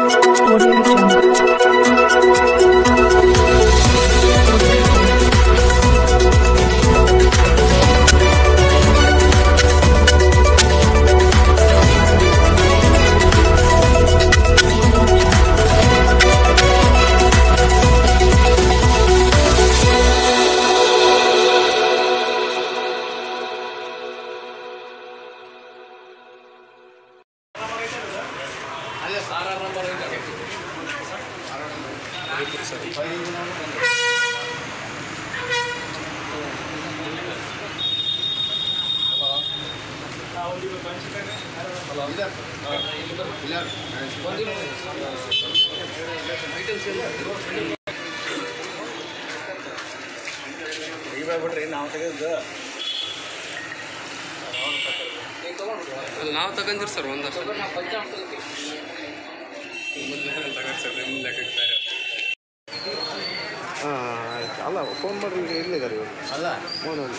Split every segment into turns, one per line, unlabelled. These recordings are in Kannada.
ನಾವು ತಗೊಂಡಿರಿ ಸರ್ ಒಂದಷ್ಟು
ಆಯ್ತು. ಅಲ್ಲ ಫೋನ್ ಮಾಡಿ ಎಲ್ಲಿದ್ದಾರೆ ಇವರು?
ಅಲ್ಲ
ಫೋನಲ್ಲಿ.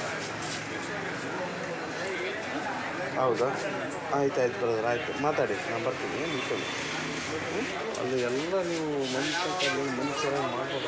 ಹೌದಾ? ಆಯ್ತು ಬ್ರದರ್, ಆಯಿತು ಮಾತಾಡಿ, ನಾನು ಬರ್ತೀನಿ. ನಿಂತ್ಕೊಳ್ಳಿ. ಅಲ್ಲಿ ಎಲ್ಲ ನೀವು ಮನುಷ್ಯರ ಮಾಡ್ಬೋದು.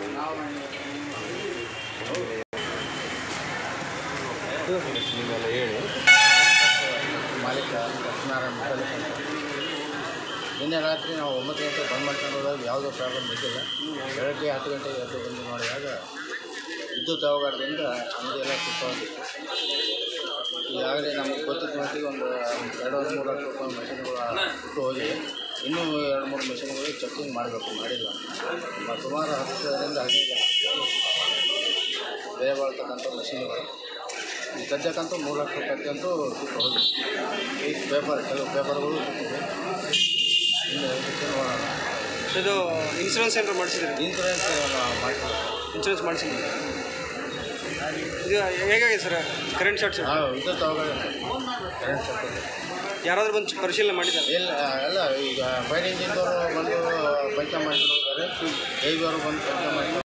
ನೀವೆಲ್ಲ ಹೇಳಿ.
ಮಾಲೀಕ ಲಕ್ಷ್ಮೀನಾರಾಯಣ ಮೆಕ್ಯಾನಿಕ್ ಅಂತ. ನಿನ್ನೆ ರಾತ್ರಿ ನಾವು 9 ಗಂಟೆಗೆ ಬಂದ್ ಮಾಡ್ಕೊಂಡು ಹೋದಾಗ ಯಾವುದೋ ಪ್ರಾಬ್ಲಮ್ ಇದ್ದಿಲ್ಲ. ಬೆಳಗ್ಗೆ 10 ಗಂಟೆಗೆ ಎದ್ದು ಬಂದು ನೋಡಿದಾಗ ವಿದ್ಯುತ್ ಅವಘಡದಿಂದ ಅಂಗಡಿಯೆಲ್ಲ ಸುಟ್ಟೋಗಿತ್ತು. ಈಗಾಗಲೇ ನಮಗೆ ಗೊತ್ತಿದ್ದ ಮಟ್ಟಿಗೆ ಒಂದು 2-3 ಲಕ್ಷ ರೂಪಾಯಿ ಮೆಷಿನ್ಗಳು ಸುಟ್ಟು ಹೋಗಿದೆ. ಇನ್ನೂ 2-3 ಮೆಷಿನ್ಗಳು ಚೆಕಿಂಗ್ ಮಾಡಬೇಕು, ಮಾಡಿಲ್ಲ. ಸುಮಾರು 10ರಿಂದ 15 ಲಕ್ಷ ಬೆಲೆ ಬಾಳ್ತಕ್ಕಂಥ ಮೆಷಿನ್ಗಳು. ಈ ಸದ್ಯಕ್ಕಂತೂ 3 ಲಕ್ಷ ರೂಪಾಯಿಗಂತೂ ಸುಟ್ಟು ಹೋಗಿದೆ. ಈ ಕೆಲವು ಪೇಪರ್ಗಳು ಸುಟ್ಟಿದೆ. ಇನ್ನು ನೋಡೋಣ.
ಇದು ಇನ್ಸೂರೆನ್ಸ್ ಏನಾರು ಮಾಡಿಸಿದ್ರಿ?
ಇನ್ಸೂರೆನ್ಸ್
ಮಾಡಿಸಿದ್ರಿ. ಇದು ಹೇಗಾಗಿದೆ ಸರ್ ಕರೆಂಟ್ ಶಾರ್ಟ್?
ವಿದ್ಯುತ್ ಅವಘಡ ಕರೆಂಟ್ ಶಾರ್ಟ್.
ಯಾರಾದರೂ ಬಂದು ಪರಿಶೀಲನೆ ಮಾಡಿದ್ದಾರೆ?
ಇಲ್ಲ, ಎಲ್ಲ ಈಗ ಫೈರ್ ಇಂಜಿನ್ದವರು ಬಂದು ಪಂಚ ಮಾಡ್ಕೊಂಡು ಹೋಗ್ತಾರೆ. 5 ಬಂದು ಪಂಚ ಮಾಡಿ